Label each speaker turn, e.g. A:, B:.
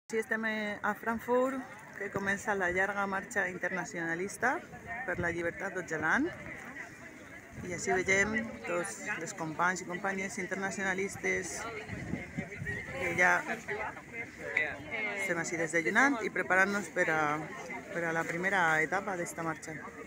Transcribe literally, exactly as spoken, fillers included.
A: Sí, estem a Frankfurt, que comença la llarga marxa internacionalista per la llibertat d'Öcalan. I així veiem tots els companys i companyes internacionalistes que ja estem així desdejunant i preparant-nos per a, per a la primera etapa d'esta marxa.